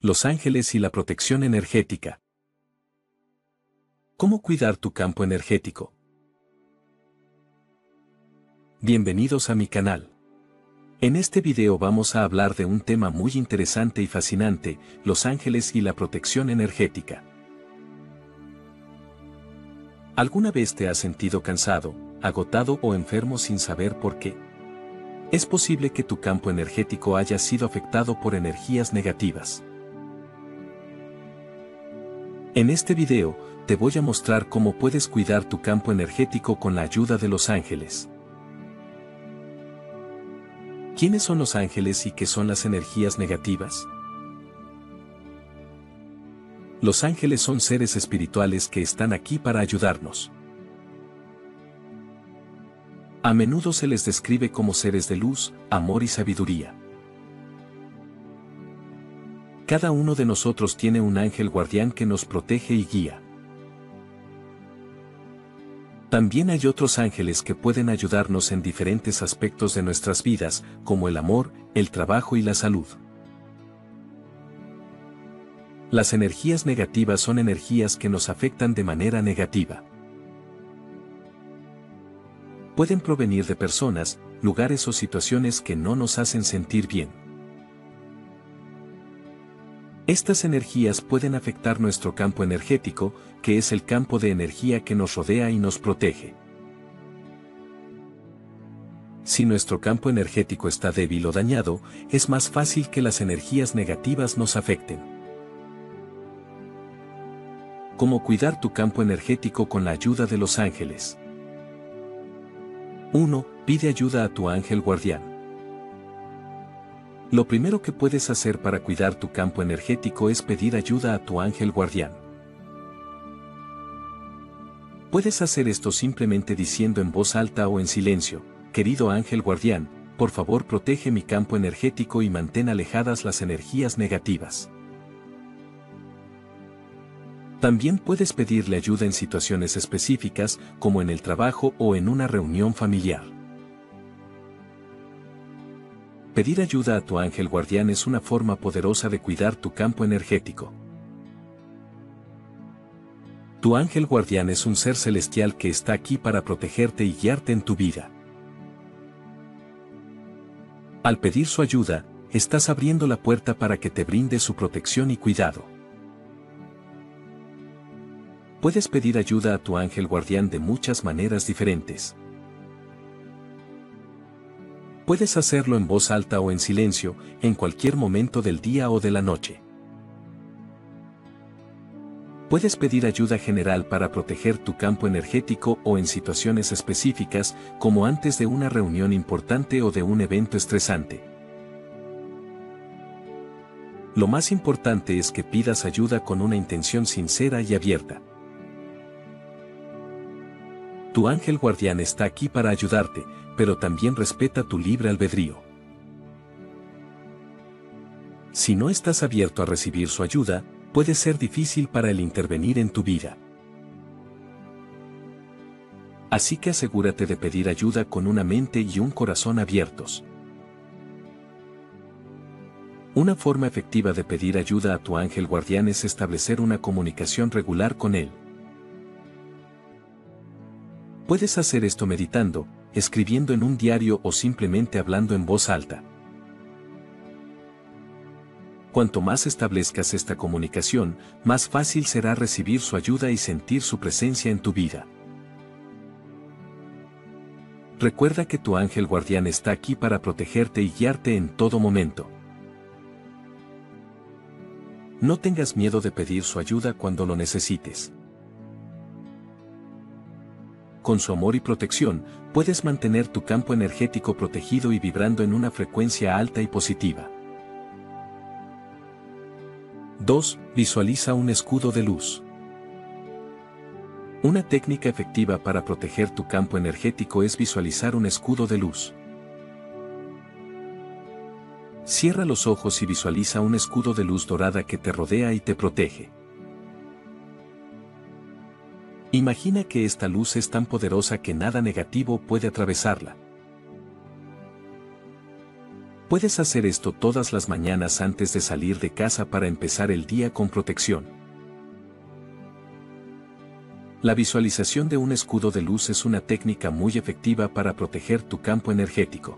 Los ángeles y la protección energética. ¿Cómo cuidar tu campo energético? Bienvenidos a mi canal. En este video vamos a hablar de un tema muy interesante y fascinante, los ángeles y la protección energética. ¿Alguna vez te has sentido cansado, agotado o enfermo sin saber por qué? Es posible que tu campo energético haya sido afectado por energías negativas. En este video, te voy a mostrar cómo puedes cuidar tu campo energético con la ayuda de los ángeles. ¿Quiénes son los ángeles y qué son las energías negativas? Los ángeles son seres espirituales que están aquí para ayudarnos. A menudo se les describe como seres de luz, amor y sabiduría. Cada uno de nosotros tiene un ángel guardián que nos protege y guía. También hay otros ángeles que pueden ayudarnos en diferentes aspectos de nuestras vidas, como el amor, el trabajo y la salud. Las energías negativas son energías que nos afectan de manera negativa. Pueden provenir de personas, lugares o situaciones que no nos hacen sentir bien. Estas energías pueden afectar nuestro campo energético, que es el campo de energía que nos rodea y nos protege. Si nuestro campo energético está débil o dañado, es más fácil que las energías negativas nos afecten. ¿Cómo cuidar tu campo energético con la ayuda de los ángeles? 1. Pide ayuda a tu ángel guardián. Lo primero que puedes hacer para cuidar tu campo energético es pedir ayuda a tu ángel guardián. Puedes hacer esto simplemente diciendo en voz alta o en silencio: querido ángel guardián, por favor protege mi campo energético y mantén alejadas las energías negativas. También puedes pedirle ayuda en situaciones específicas, como en el trabajo o en una reunión familiar. Pedir ayuda a tu ángel guardián es una forma poderosa de cuidar tu campo energético. Tu ángel guardián es un ser celestial que está aquí para protegerte y guiarte en tu vida. Al pedir su ayuda, estás abriendo la puerta para que te brinde su protección y cuidado. Puedes pedir ayuda a tu ángel guardián de muchas maneras diferentes. Puedes hacerlo en voz alta o en silencio, en cualquier momento del día o de la noche. Puedes pedir ayuda general para proteger tu campo energético o en situaciones específicas, como antes de una reunión importante o de un evento estresante. Lo más importante es que pidas ayuda con una intención sincera y abierta. Tu ángel guardián está aquí para ayudarte, pero también respeta tu libre albedrío. Si no estás abierto a recibir su ayuda, puede ser difícil para él intervenir en tu vida. Así que asegúrate de pedir ayuda con una mente y un corazón abiertos. Una forma efectiva de pedir ayuda a tu ángel guardián es establecer una comunicación regular con él. Puedes hacer esto meditando, escribiendo en un diario o simplemente hablando en voz alta. Cuanto más establezcas esta comunicación, más fácil será recibir su ayuda y sentir su presencia en tu vida. Recuerda que tu ángel guardián está aquí para protegerte y guiarte en todo momento. No tengas miedo de pedir su ayuda cuando lo necesites. Con su amor y protección, puedes mantener tu campo energético protegido y vibrando en una frecuencia alta y positiva. 2. Visualiza un escudo de luz. Una técnica efectiva para proteger tu campo energético es visualizar un escudo de luz. Cierra los ojos y visualiza un escudo de luz dorada que te rodea y te protege. Imagina que esta luz es tan poderosa que nada negativo puede atravesarla. Puedes hacer esto todas las mañanas antes de salir de casa para empezar el día con protección. La visualización de un escudo de luz es una técnica muy efectiva para proteger tu campo energético.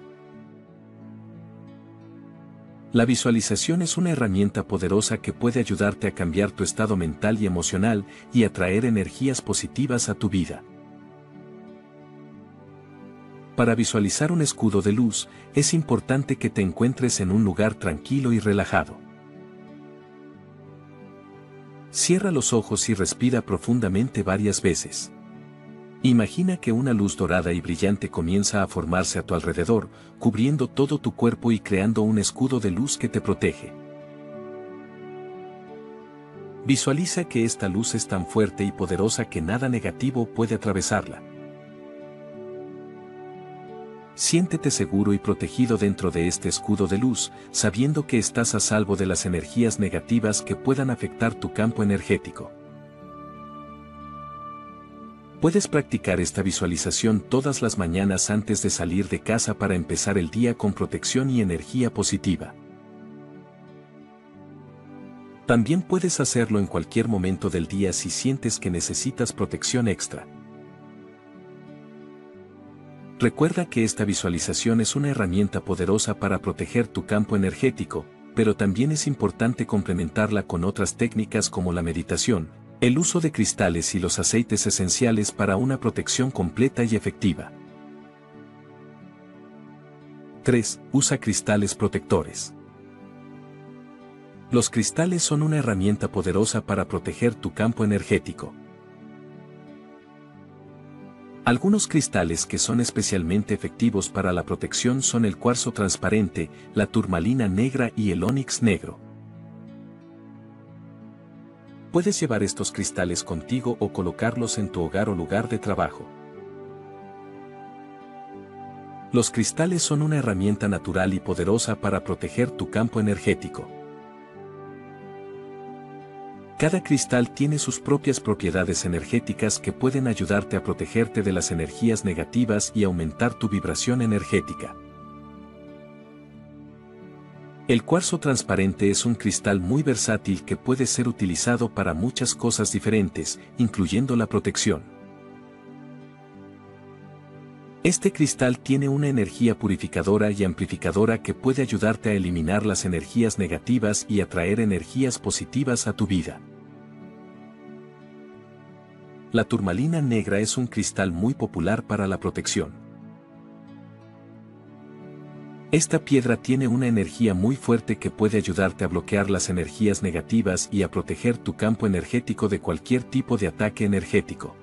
La visualización es una herramienta poderosa que puede ayudarte a cambiar tu estado mental y emocional y atraer energías positivas a tu vida. Para visualizar un escudo de luz, es importante que te encuentres en un lugar tranquilo y relajado. Cierra los ojos y respira profundamente varias veces. Imagina que una luz dorada y brillante comienza a formarse a tu alrededor, cubriendo todo tu cuerpo y creando un escudo de luz que te protege. Visualiza que esta luz es tan fuerte y poderosa que nada negativo puede atravesarla. Siéntete seguro y protegido dentro de este escudo de luz, sabiendo que estás a salvo de las energías negativas que puedan afectar tu campo energético. Puedes practicar esta visualización todas las mañanas antes de salir de casa para empezar el día con protección y energía positiva. También puedes hacerlo en cualquier momento del día si sientes que necesitas protección extra. Recuerda que esta visualización es una herramienta poderosa para proteger tu campo energético, pero también es importante complementarla con otras técnicas como la meditación, el uso de cristales y los aceites esenciales para una protección completa y efectiva. 3. Usa cristales protectores. Los cristales son una herramienta poderosa para proteger tu campo energético. Algunos cristales que son especialmente efectivos para la protección son el cuarzo transparente, la turmalina negra y el ónix negro. Puedes llevar estos cristales contigo o colocarlos en tu hogar o lugar de trabajo. Los cristales son una herramienta natural y poderosa para proteger tu campo energético. Cada cristal tiene sus propias propiedades energéticas que pueden ayudarte a protegerte de las energías negativas y aumentar tu vibración energética. El cuarzo transparente es un cristal muy versátil que puede ser utilizado para muchas cosas diferentes, incluyendo la protección. Este cristal tiene una energía purificadora y amplificadora que puede ayudarte a eliminar las energías negativas y atraer energías positivas a tu vida. La turmalina negra es un cristal muy popular para la protección. Esta piedra tiene una energía muy fuerte que puede ayudarte a bloquear las energías negativas y a proteger tu campo energético de cualquier tipo de ataque energético.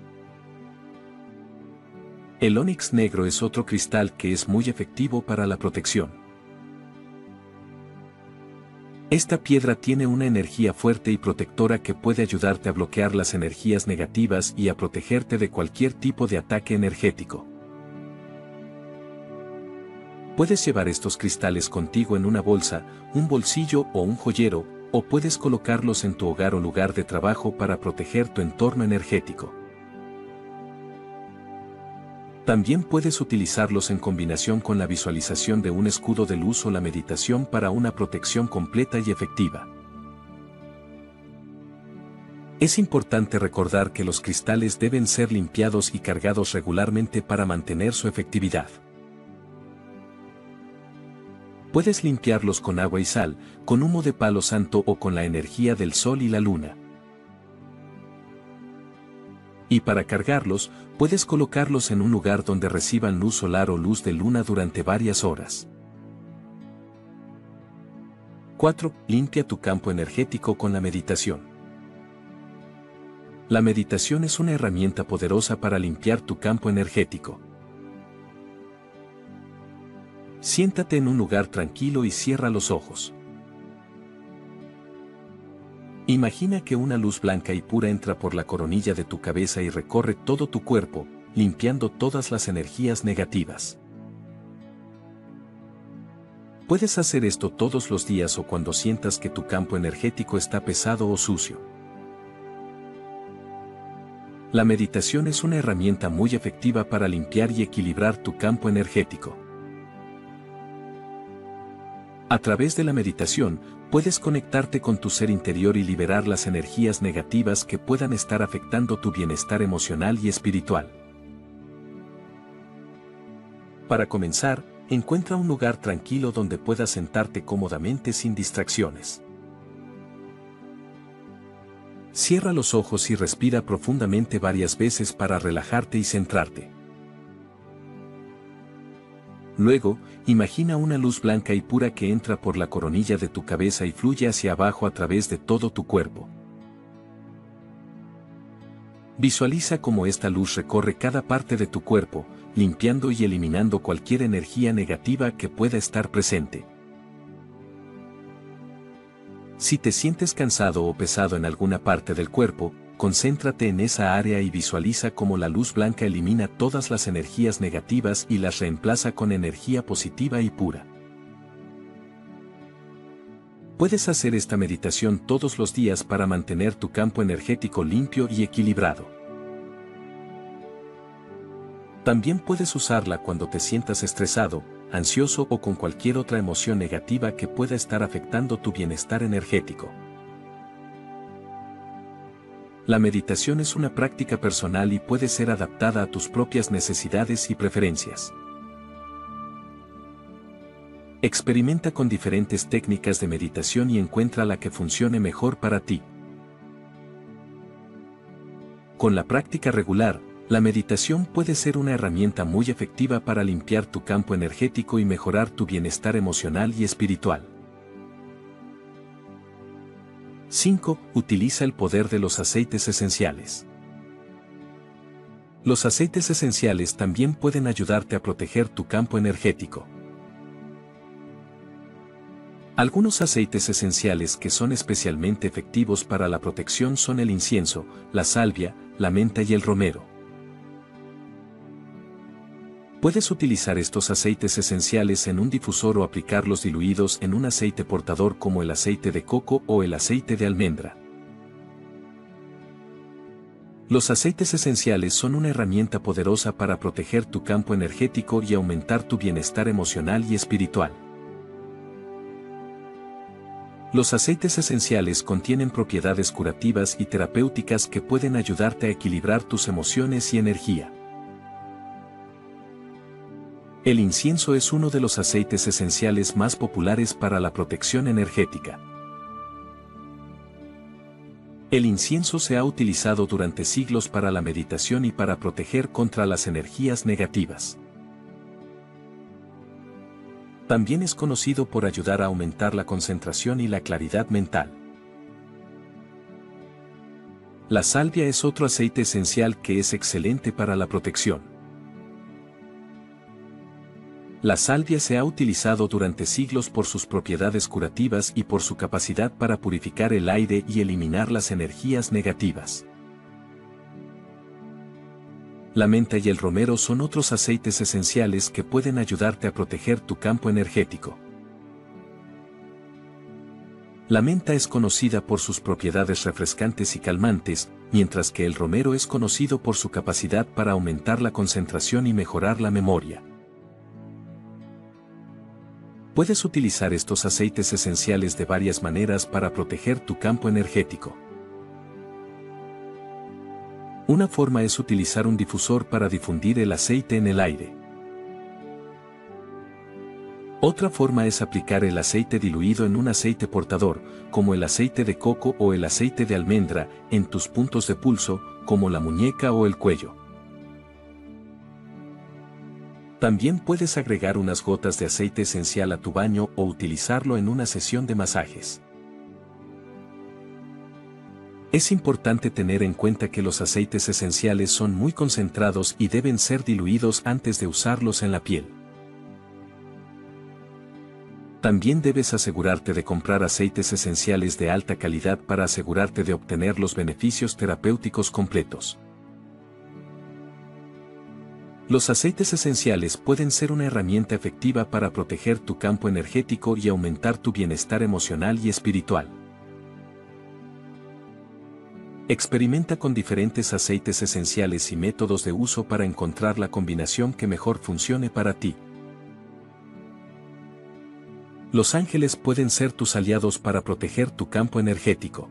El ónix negro es otro cristal que es muy efectivo para la protección. Esta piedra tiene una energía fuerte y protectora que puede ayudarte a bloquear las energías negativas y a protegerte de cualquier tipo de ataque energético. Puedes llevar estos cristales contigo en una bolsa, un bolsillo o un joyero, o puedes colocarlos en tu hogar o lugar de trabajo para proteger tu entorno energético. También puedes utilizarlos en combinación con la visualización de un escudo de luz o la meditación para una protección completa y efectiva. Es importante recordar que los cristales deben ser limpiados y cargados regularmente para mantener su efectividad. Puedes limpiarlos con agua y sal, con humo de palo santo o con la energía del sol y la luna. Y para cargarlos, puedes colocarlos en un lugar donde reciban luz solar o luz de luna durante varias horas. 4. Limpia tu campo energético con la meditación. La meditación es una herramienta poderosa para limpiar tu campo energético. Siéntate en un lugar tranquilo y cierra los ojos. Imagina que una luz blanca y pura entra por la coronilla de tu cabeza y recorre todo tu cuerpo, limpiando todas las energías negativas. Puedes hacer esto todos los días o cuando sientas que tu campo energético está pesado o sucio. La meditación es una herramienta muy efectiva para limpiar y equilibrar tu campo energético. A través de la meditación, puedes conectarte con tu ser interior y liberar las energías negativas que puedan estar afectando tu bienestar emocional y espiritual. Para comenzar, encuentra un lugar tranquilo donde puedas sentarte cómodamente sin distracciones. Cierra los ojos y respira profundamente varias veces para relajarte y centrarte. Luego, imagina una luz blanca y pura que entra por la coronilla de tu cabeza y fluye hacia abajo a través de todo tu cuerpo. Visualiza cómo esta luz recorre cada parte de tu cuerpo, limpiando y eliminando cualquier energía negativa que pueda estar presente. Si te sientes cansado o pesado en alguna parte del cuerpo, concéntrate en esa área y visualiza cómo la luz blanca elimina todas las energías negativas y las reemplaza con energía positiva y pura. Puedes hacer esta meditación todos los días para mantener tu campo energético limpio y equilibrado. También puedes usarla cuando te sientas estresado, ansioso o con cualquier otra emoción negativa que pueda estar afectando tu bienestar energético. La meditación es una práctica personal y puede ser adaptada a tus propias necesidades y preferencias. Experimenta con diferentes técnicas de meditación y encuentra la que funcione mejor para ti. Con la práctica regular, la meditación puede ser una herramienta muy efectiva para limpiar tu campo energético y mejorar tu bienestar emocional y espiritual. 5. Utiliza el poder de los aceites esenciales. Los aceites esenciales también pueden ayudarte a proteger tu campo energético. Algunos aceites esenciales que son especialmente efectivos para la protección son el incienso, la salvia, la menta y el romero. Puedes utilizar estos aceites esenciales en un difusor o aplicarlos diluidos en un aceite portador como el aceite de coco o el aceite de almendra. Los aceites esenciales son una herramienta poderosa para proteger tu campo energético y aumentar tu bienestar emocional y espiritual. Los aceites esenciales contienen propiedades curativas y terapéuticas que pueden ayudarte a equilibrar tus emociones y energía. El incienso es uno de los aceites esenciales más populares para la protección energética. El incienso se ha utilizado durante siglos para la meditación y para proteger contra las energías negativas. También es conocido por ayudar a aumentar la concentración y la claridad mental. La salvia es otro aceite esencial que es excelente para la protección. La salvia se ha utilizado durante siglos por sus propiedades curativas y por su capacidad para purificar el aire y eliminar las energías negativas. La menta y el romero son otros aceites esenciales que pueden ayudarte a proteger tu campo energético. La menta es conocida por sus propiedades refrescantes y calmantes, mientras que el romero es conocido por su capacidad para aumentar la concentración y mejorar la memoria. Puedes utilizar estos aceites esenciales de varias maneras para proteger tu campo energético. Una forma es utilizar un difusor para difundir el aceite en el aire. Otra forma es aplicar el aceite diluido en un aceite portador, como el aceite de coco o el aceite de almendra, en tus puntos de pulso, como la muñeca o el cuello. También puedes agregar unas gotas de aceite esencial a tu baño o utilizarlo en una sesión de masajes. Es importante tener en cuenta que los aceites esenciales son muy concentrados y deben ser diluidos antes de usarlos en la piel. También debes asegurarte de comprar aceites esenciales de alta calidad para asegurarte de obtener los beneficios terapéuticos completos. Los aceites esenciales pueden ser una herramienta efectiva para proteger tu campo energético y aumentar tu bienestar emocional y espiritual. Experimenta con diferentes aceites esenciales y métodos de uso para encontrar la combinación que mejor funcione para ti. Los ángeles pueden ser tus aliados para proteger tu campo energético.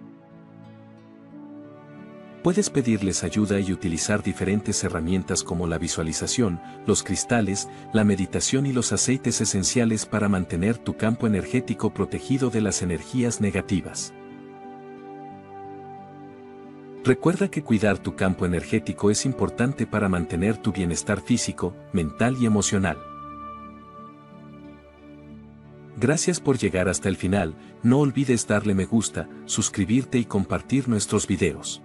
Puedes pedirles ayuda y utilizar diferentes herramientas como la visualización, los cristales, la meditación y los aceites esenciales para mantener tu campo energético protegido de las energías negativas. Recuerda que cuidar tu campo energético es importante para mantener tu bienestar físico, mental y emocional. Gracias por llegar hasta el final, no olvides darle me gusta, suscribirte y compartir nuestros videos.